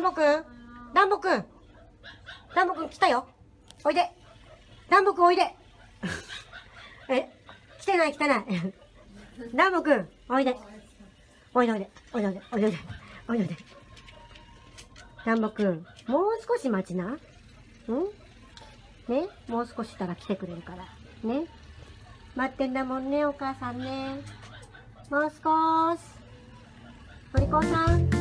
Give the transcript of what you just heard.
ボくんダンボくんダンボくん来たよ。おいで。ダンボくんおいで。来てない来てない。ダンボくんおいで。おいでおいで。おいでおいで。おいでおいで。おいでおいで。ダンボくん、もう少し待ちな。ね、もう少ししたら来てくれるから。ね。待ってんだもんね、お母さんね。もう少し。お利口さん。